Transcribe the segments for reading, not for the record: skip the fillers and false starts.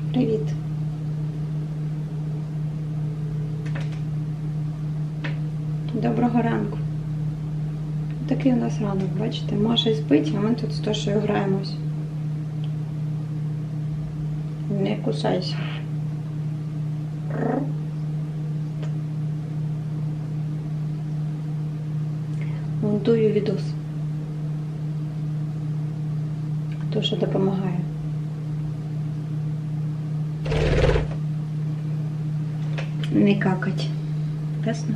Привіт. Доброго ранку. Такий у нас ранок, бачите? Маша спить, а ми тут з Тошею граємось. Не кусайся. Монтую відос. Тоша допомагає. Не какать. Ясно?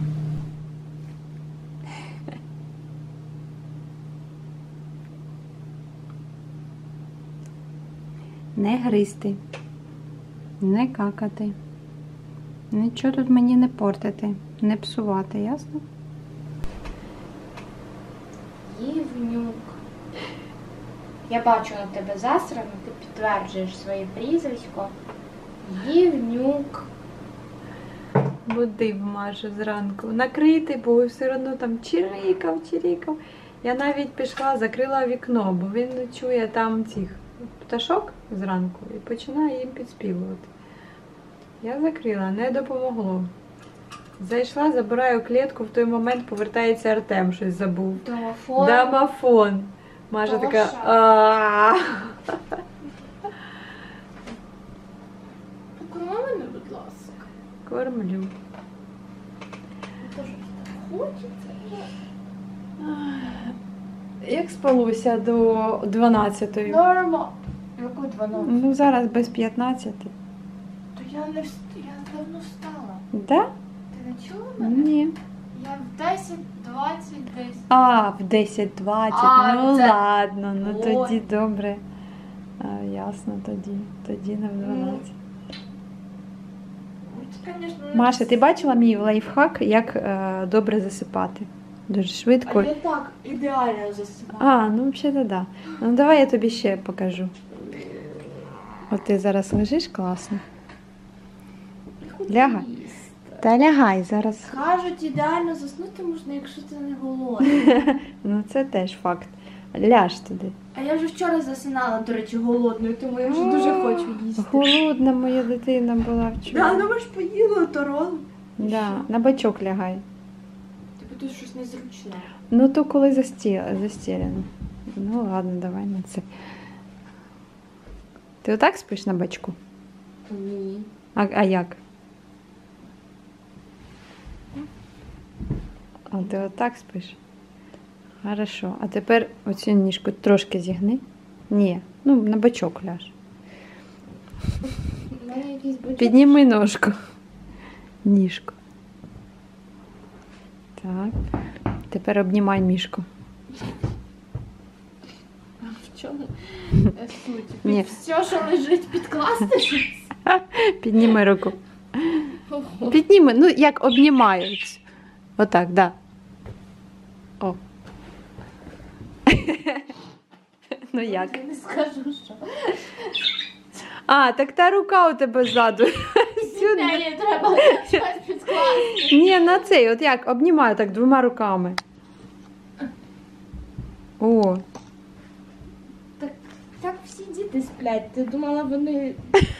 Не гризти, не какати. Нічого тут мені не портити, не псувати, ясно? Євнюк. Я бачу на тебе засрано, ти підтверджуєш своє прізвисько. Євнюк. Будив Маша зранку. Накритий, бо все одно там чирикав. Я навіть пішла, закрила вікно, бо він не чує там цих пташок зранку і починає їм підспівувати. Я закрила, не допомогло. Зайшла, забираю клітку, в той момент повертається Артем, щось забув. Домофон. Домофон. Маша Тоша. така. А-а-а. Покорми мене, будь ласка. Кормлю. Дуже хочеться. Як спалося до 12-ї? Норма. Яку 12? Ну, зараз без 15. То я давно встала. Да? Ти не чула мене? Ні. Я в 10:20 десь. А, в 10-20. А, Ну це- ладно, ну Ой. тоді добре. А, ясно, тоді. Тоді не в 12. Це, звісно, не Маша, ти бачила мій лайфхак, як добре засипати? Дуже швидко. А я так ідеально засипаю. А, ну взагалі да. Ну давай я тобі ще покажу. От ти зараз лежиш класно. Лягай. Та лягай зараз. Кажуть, ідеально заснути можна, якщо ти не голодний. Ну це теж факт. Ляж туди. А я вже вчора засинала, до речі, голодною, тому я вже дуже хочу їсти. Голодна моя дитина була вчора. Да, ну ми ж поїли торон. Да, на бачок лягай. Типу тут щось незручне. Ну то коли застелено. Ну ладно, давай на це. Ти отак спиш на бачку? Ні. А як? А ти отак спиш? Хорошо. А тепер оцю ніжку трошки зігни. Ні, ну на бачок ляж. У мене якийсь бочок. Підніми ножку. Ніжку. Так. Тепер обнімай мішку. В чому суть? Ні. Все, що лежить, підкласти щось? Підніми руку. Ого. Підніми, ну як обнімають. Отак, да. О. Ну як? Я не скажу, що. А, так та рука у тебе ззаду. Сюди. Мені треба щось підкласти. Ні, на цей, от як, обнімаю так двома руками. О. Так всі діти сплять. Ти думала, вони...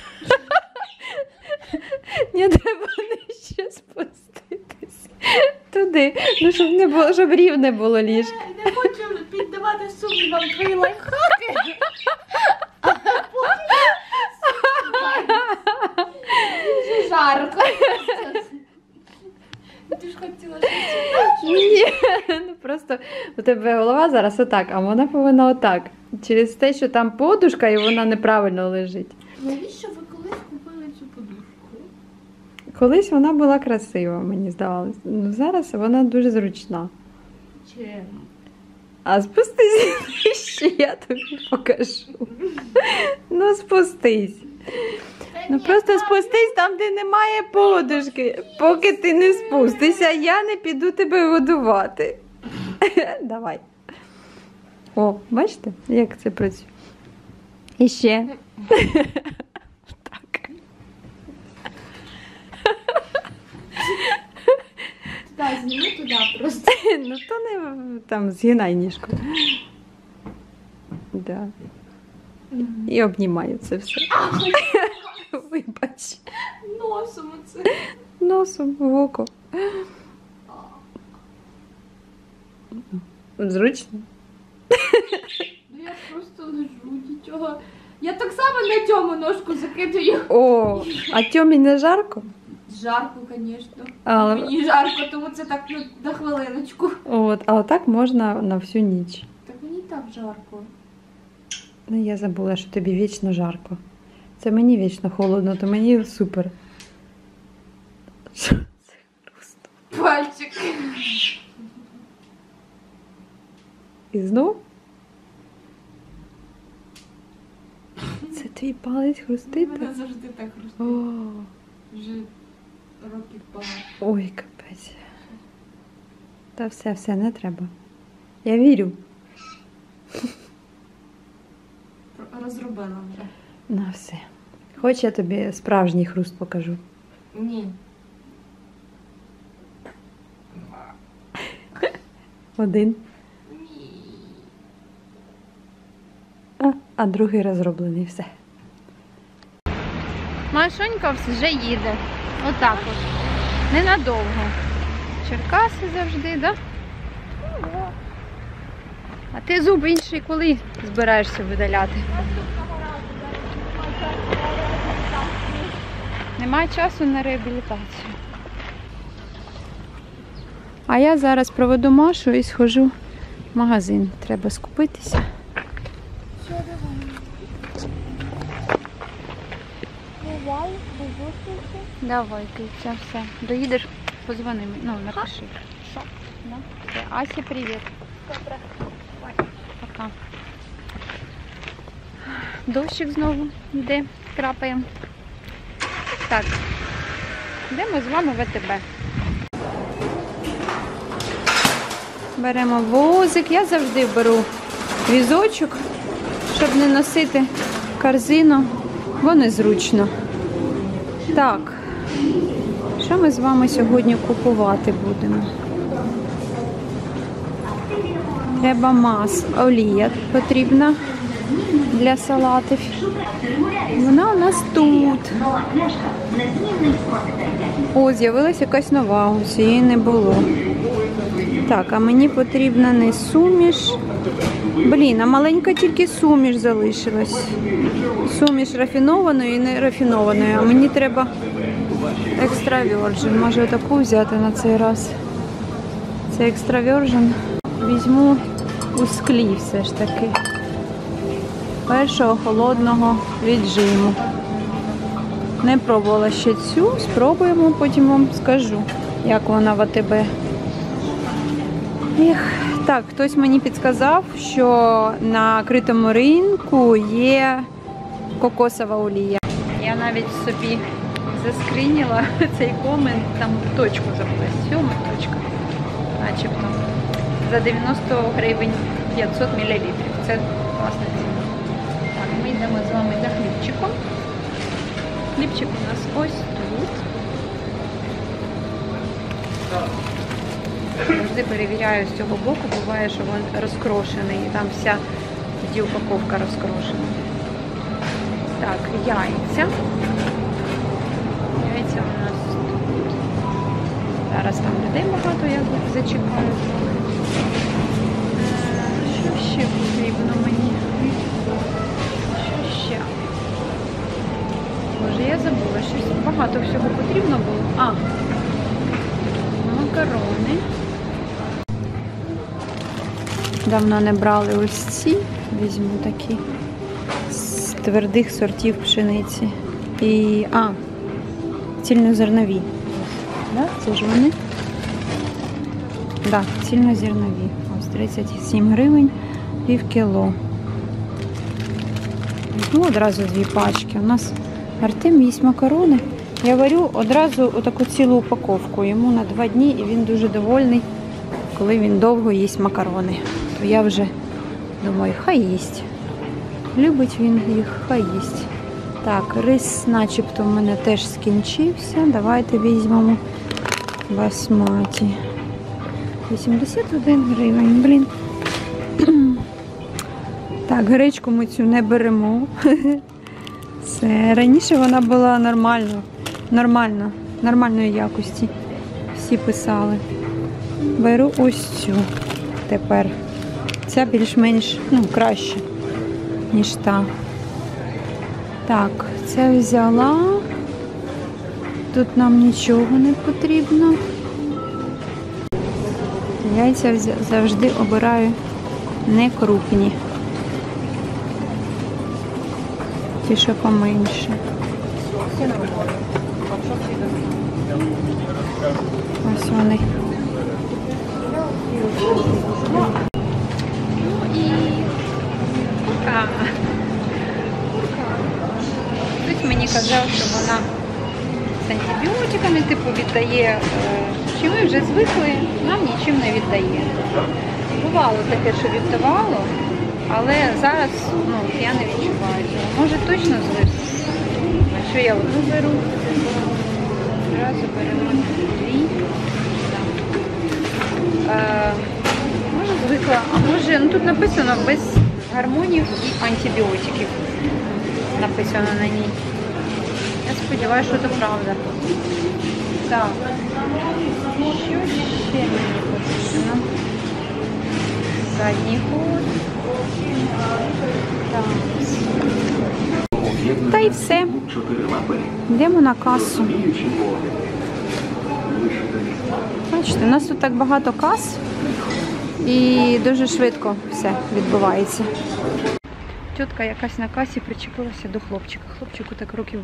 Ні, треба ще спуститись. Туди. Ну, щоб не було, щоб рівне було ліжко. Не хочу піддавати сумнівам твої лайфхаки. Дуже жарко. Ти ж хотіла щось. Ні, ну просто у тебе голова зараз отак, а вона повинна отак. Через те, що там подушка і вона неправильно лежить. Навіщо ви колись купили цю подушку? Колись вона була красива, мені здавалось. Ну, зараз вона дуже зручна. Чим? А спустись ще, я тобі покажу. Ну спустись. Ну просто спустись там, де немає подушки. Поки ти не спустишся, я не піду тебе годувати. Давай. О, бачите, як це працює? І ще. Так. Так, зніми туди просто. Ну то не там згинай ніжку. Да. І обнімаю це все. вибач. Носом оце. Носом в око. Зручно? Ну я просто лежу, нічого. Я так само на цьому ножку закидаю. О, а Тьомі не жарко? Жарко, звісно. Але- Мені жарко, тому це так на хвилиночку. От, а отак можна на всю ніч. Так мені і так жарко. Ну, я забула, що тобі вічно жарко. Це мені вічно холодно, то мені супер. Що це просто? Пальчик. І знов? Це твій палець хрустить? Мене завжди так хрустить. О, Вже років багато. ой, капець. Та все, не треба. Я вірю. Розробила вже. На все. Хоч я тобі справжній хруст покажу. Ні. Один. Ні. А другий розроблений, все. Машунька вже їде. Отак от. Ненадовго. Черкаси завжди, да? А ти зуб інший коли збираєшся видаляти? Немає часу на реабілітацію. А я зараз проведу Машу і схожу в магазин. Треба скупитися. Давай, Киця, все. Доїдеш, позвони мені. Ну, напиши. Що? Да? Все. Ася, привіт. Добре. Пока. Дощик знову йде, крапає. Так, йдемо з вами в АТБ. Беремо возик. Я завжди беру візочок, щоб не носити корзину, бо незручно. Так, що ми з вами сьогодні купувати будемо? Треба олія потрібна для салатів. Вона у нас тут. О, з'явилась якась нова, ось її не було. Так, а мені потрібна не суміш. Блін, а маленька тільки суміш залишилась. Суміш рафінованої і не рафінованої. А мені треба екстра virgin. Може таку взяти на цей раз. Це екстра virgin. Візьму у склі все ж таки. Першого холодного віджиму. Не пробувала ще цю, спробуємо, потім вам скажу, як вона в АТБ. Так, хтось мені підказав, що на критому ринку є кокосова олія. Я навіть собі заскриніла цей комент, там точку забула, 7 точка, начебто, за 90 гривень 500 мл. Це класна ціна. Так, ми йдемо з вами за хлібчиком. Хлібчик у нас ось тут. Завжди перевіряю з цього боку, буває, що він розкрошений, і там вся тоді упаковка розкрошена. Так, яйця. Яйця у нас тут. Зараз там людей багато, я зачекаю. Що ще потрібно мені? Що ще? Боже, я забула, щось багато всього потрібно було. Макарони. Давно не брали ось ці. Візьму такі з твердих сортів пшениці. І, цільнозернові. Да? Це ж вони? Так, цільнозернові. Ось 37 гривень, пів кіло. Ну, одразу 2 пачки. У нас Артем їсть макарони. Я варю одразу отаку цілу упаковку. Йому на 2 дні, і він дуже довольний, коли він довго їсть макарони. То я вже думаю, хай їсть. Любить він їх, хай їсть. Так, рис начебто в мене теж скінчився. Давайте візьмемо басматі. 81 гривень, блін. Так, гречку ми цю не беремо. Все, раніше вона була нормальної якості. Всі писали. Беру ось цю тепер. Ця більш-менш, краще, ніж та. Так, це взяла. Тут нам нічого не потрібно. Яйця завжди обираю не крупні. Ті, що поменше. Ось вони. Хтось мені казав, що вона з антибіотиками віддає, що ми вже звикли, нам нічим не віддає. Бувало таке, що віддавало, але зараз я не відчуваю. Може точно звикли. А що я одну беру? Одразу беремо дві. Може звикла, а може, тут написано без гормонів і антибіотиків. Написано на ній. Я сподіваюся, що це правда. Так. Що ще мені потрібно? Задній ход. Так. Та й все. Йдемо на касу. Бачите, у нас тут так багато кас і дуже швидко все відбувається. Тітка якась на касі причепилася до хлопчика. Хлопчику так років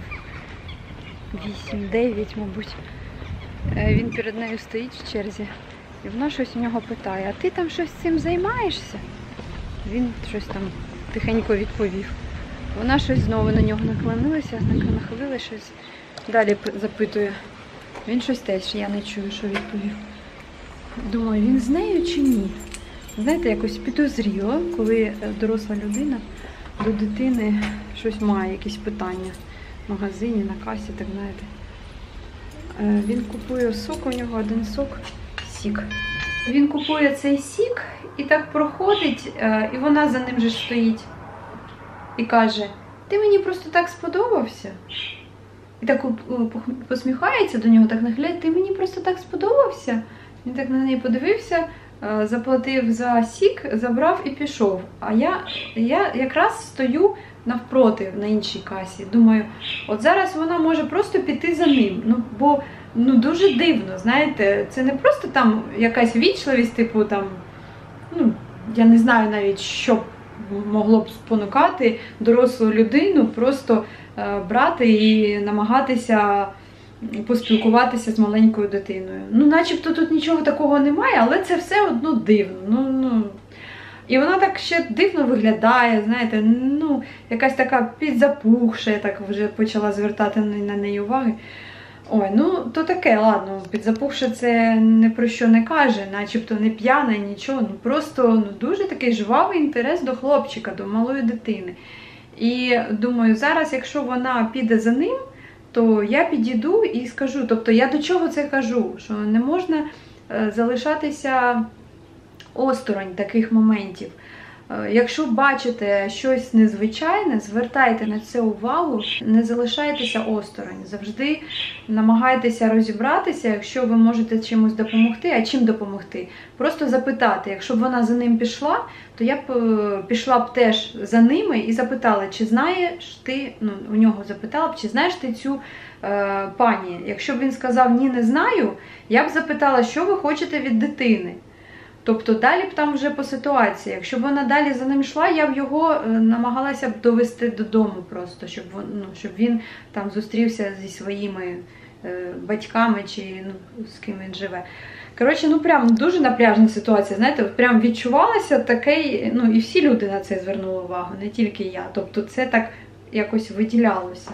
8-9, мабуть. Він перед нею стоїть в черзі. І вона щось у нього питає: а ти там щось цим займаєшся? Він щось там тихенько відповів. Вона щось знову на нього наклонилася, нахилила щось. Далі запитує. Він щось теж, я не чую, що відповів. Думаю, він з нею чи ні? Знаєте, якось підозріло, коли доросла людина до дитини щось має, якісь питання в магазині, на касі, так знаєте. Він купує сок, у нього один сік. Він купує цей сік і так проходить, і вона за ним же стоїть. І каже: ти мені просто так сподобався. І так посміхається до нього, так нахиляє: ти мені просто так сподобався. Він так на неї подивився, заплатив за сік, забрав і пішов. А я якраз стою навпроти на іншій касі. Думаю, от зараз вона може просто піти за ним. Бо дуже дивно, знаєте, це не просто там якась вічливість, типу там, я не знаю навіть, що могло б спонукати дорослу людину просто брати і намагатися поспілкуватися з маленькою дитиною. Начебто тут нічого такого немає, але це все одно дивно. І вона так ще дивно виглядає, знаєте, якась така підзапухша, я так вже почала звертати на неї уваги. Ой, то таке, ладно, підзапухша це не про що не каже, начебто не п'яна, нічого, просто дуже такий жвавий інтерес до хлопчика, до малої дитини. І думаю, зараз, якщо вона піде за ним, то я підійду і скажу, тобто я до чого це кажу, що не можна залишатися осторонь таких моментів. Якщо бачите щось незвичайне, звертайте на це увагу, не залишайтеся осторонь. Завжди намагайтеся розібратися, якщо ви можете чимось допомогти. А чим допомогти? Просто запитати. Якщо б вона за ним пішла, то я б пішла б теж за ними і запитала, чи знаєш ти, у нього запитала б, чи знаєш ти цю пані. Якщо б він сказав «ні, не знаю», я б запитала, що ви хочете від дитини. Тобто далі б там вже по ситуації. Якщо б вона далі за ним йшла, я б його намагалася б довести додому просто, щоб він там зустрівся зі своїми батьками чи з ким він живе. Коротше, прям дуже напряжна ситуація, знаєте, прям відчувалося таке, і всі люди на це звернули увагу, не тільки я. Тобто це так якось виділялося.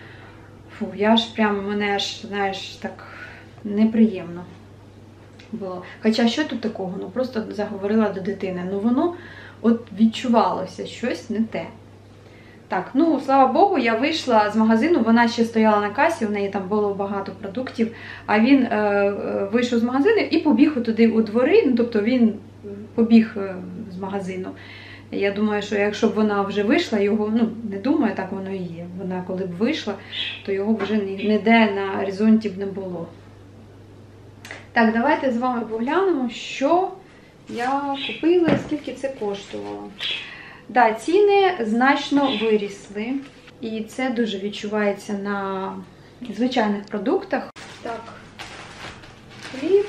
Мене аж, знаєш, так неприємно було. Хоча що тут такого? Просто заговорила до дитини. Воно от відчувалося, щось не те. Так, слава Богу, я вийшла з магазину, вона ще стояла на касі, у неї там було багато продуктів, а він вийшов з магазину і побіг туди у двори, тобто він побіг з магазину. Я думаю, що якщо б вона вже вийшла, його, ну, не думаю, так воно і є. Вона коли б вийшла, то його б вже ніде на горизонті б не було. Так, давайте з вами поглянемо, що я купила і скільки це коштувало. Да, ціни значно вирісли. І це дуже відчувається на звичайних продуктах. Так, хліб,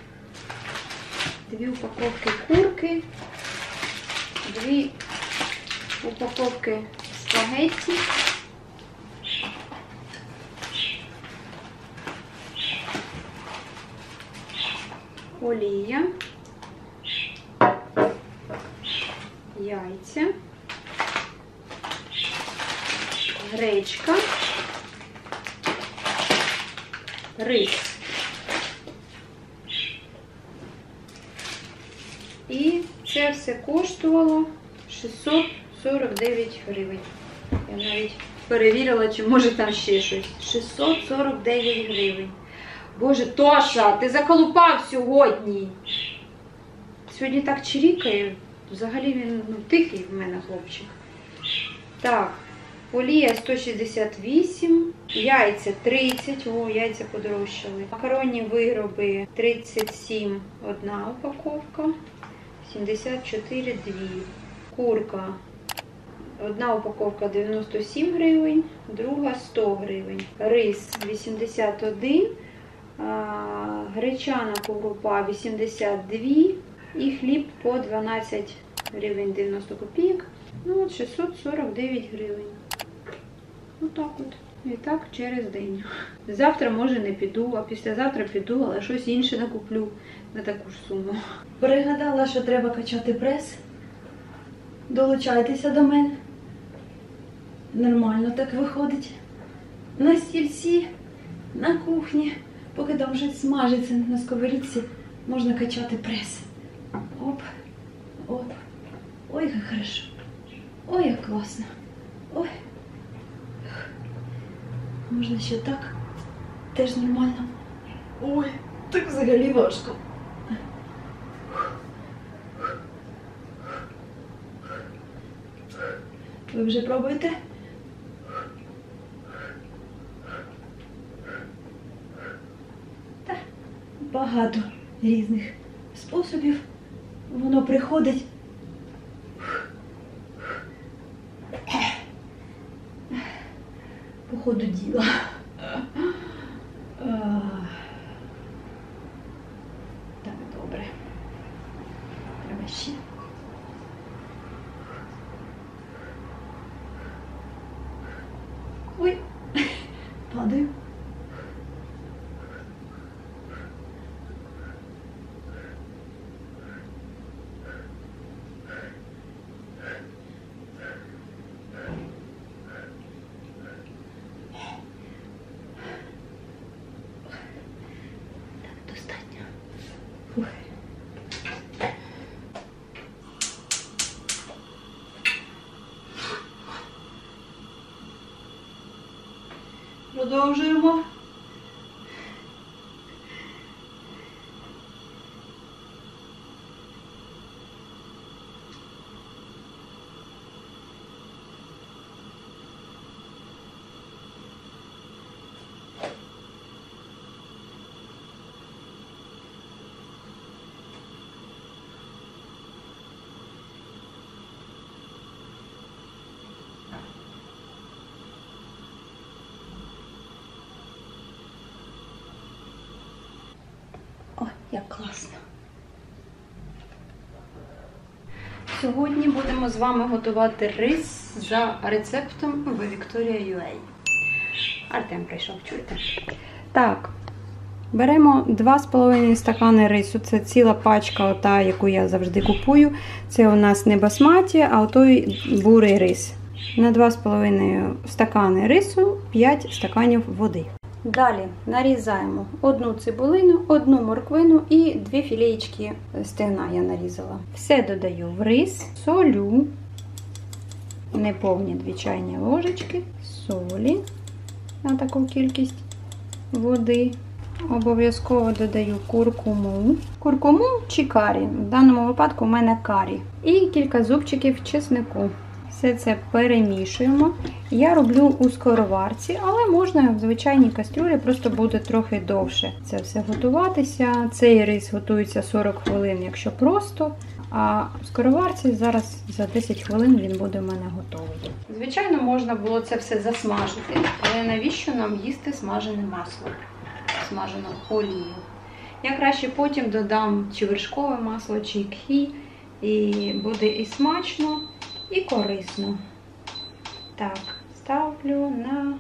2 упаковки курки, 2 упаковки спагетті, олія, яйця, гречка, рис. І це все коштувало 649 гривень. Я навіть перевірила, чи може там ще щось. 649 гривень. Боже, Тоша, ти заколупав сьогодні. Сьогодні так чирікає. Взагалі він, ну, тихий в мене хлопчик. Так, олія 168, яйця 30, о, яйця подорожчали. Макаронні вироби 37, одна упаковка, 74, 2. Курка, одна упаковка 97 гривень, друга 100 гривень. Рис 81, гречана крупа 82 і хліб по 12 гривень 90 копійок. Ну от 649 гривень. Отак от. І так через день. Завтра, може, не піду, а післязавтра піду, але щось інше накуплю на таку ж суму. Пригадала, що треба качати прес. Долучайтеся до мене. Нормально так виходить. На стільці, на кухні, поки там щось смажиться на сковорідці, можна качати прес. Оп, оп. Ой, як хорошо. Ой, як класно. Ой. Можна ще так. Теж нормально. Ой, так взагалі важко. Ви вже пробуєте? Так, багато різних способів. Воно приходить. По ходу діла. Так, добре. Треба ще. Ой, падаю. Так, достатньо. Фух. Продовжуємо. Ой, як класно. Сьогодні будемо з вами готувати рис за рецептом в Victoria.ua. Артем прийшов, чуєте? Так, беремо 2,5 стакани рису. Це ціла пачка, ота, яку я завжди купую. Це у нас не басматі, а отой бурий рис. На 2,5 стакани рису 5 стаканів води. Далі нарізаємо 1 цибулину, 1 морквину і 2 філеєчки стегна я нарізала. Все додаю в рис, солю, неповні 2 чайні ложечки солі на таку кількість води. Обов'язково додаю куркуму. Куркуму чи карі. В даному випадку у мене карі. І кілька зубчиків чеснику. Все це перемішуємо. Я роблю у скороварці, але можна в звичайній кастрюлі, просто буде трохи довше це все готуватися. Цей рис готується 40 хвилин, якщо просто. А в скороварці зараз за 10 хвилин він буде в мене готовий. Звичайно, можна було це все засмажити, але навіщо нам їсти смажене масло, смажену олію? Я краще потім додам чи вершкове масло, чи кхі, і буде і смачно, і корисно. Так, ставлю на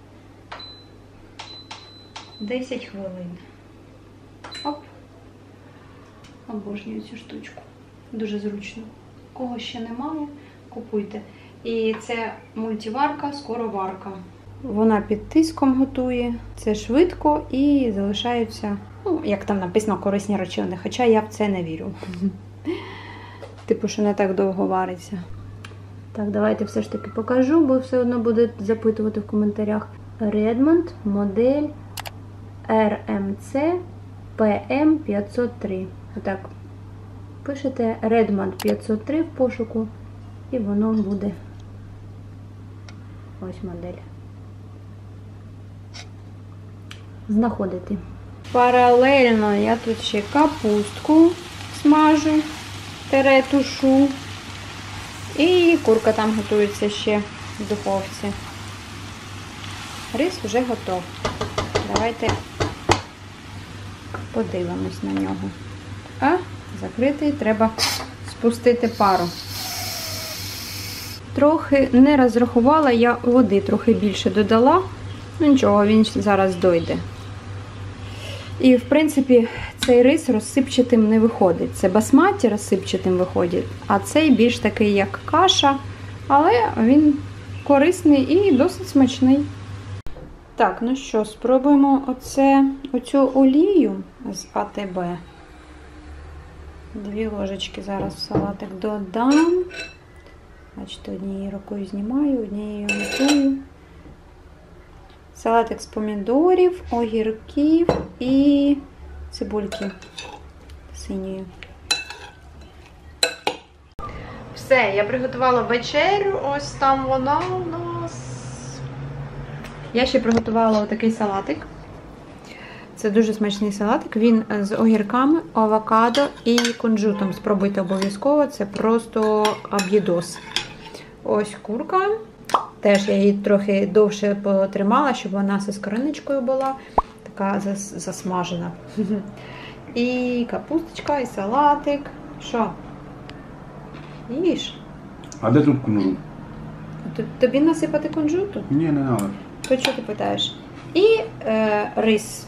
10 хвилин. Оп. Обожнюю цю штучку. Дуже зручно. Кого ще немає, купуйте. І це мультиварка, скороварка. Вона під тиском готує. Це швидко і залишаються, ну, як там написано, корисні речовини. Хоча я в це не вірю. Типу, що не так довго вариться. Так, давайте все ж таки покажу, бо все одно будуть запитувати в коментарях. Redmond, модель RMC PM503. Отак. Пишете Redmond 503 в пошуку, і воно буде ось модель. Знаходити. Паралельно я тут ще капустку смажу, тушу. І курка там готується ще в духовці. Рис вже готов. Давайте подивимось на нього. Закритий, треба спустити пару. Трохи не розрахувала, я води трохи більше додала. Ну нічого, він зараз дойде. І, в принципі, цей рис розсипчатим не виходить. Це басматі розсипчатим виходить, а цей більш такий, як каша, але він корисний і досить смачний. Так, ну що, спробуємо оцю олію з АТБ. 2 ложечки зараз в салатик додам. Бачите, однією рукою знімаю, однією готую. Салатик з помідорів, огірків і цибульки синьої. Все, я приготувала вечерю. Ось там вона у нас. Я ще приготувала отакий салатик. Це дуже смачний салатик. Він з огірками, авокадо і кунжутом. Спробуйте обов'язково. Це просто об'єдос. Ось курка. Теж я її трохи довше потримала, щоб вона зі скориночкою була. Така засмажена. І капусточка, і салатик. Що? Їж. А де тут кунжут? Тобі насипати кунжуту? Ні, не треба. То що ти питаєш? І рис.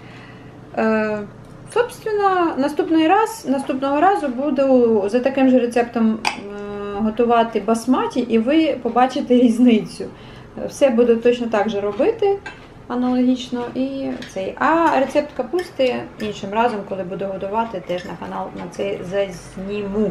Собственно, наступного разу буду за таким же рецептом готувати басматі, і ви побачите різницю. Все буду точно так же робити, аналогічно. І цей. А рецепт капусти іншим разом, коли буду готувати, теж на канал на це зазніму.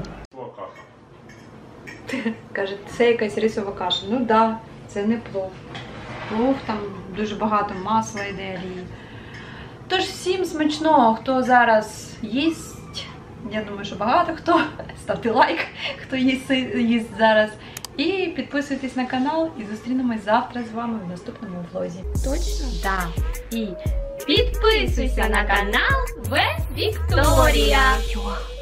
Каже, це якась рисова каша. Ну так, да, це не плов. Плов, там дуже багато масла йде, олії. Тож всім смачного, хто зараз їсть. Я думаю, що багато хто. Ставте лайк, хто їсть зараз. І підписуйтесь на канал. І зустрінемось завтра з вами в наступному влозі. Точно? Так. І підписуйся на канал Вікторія.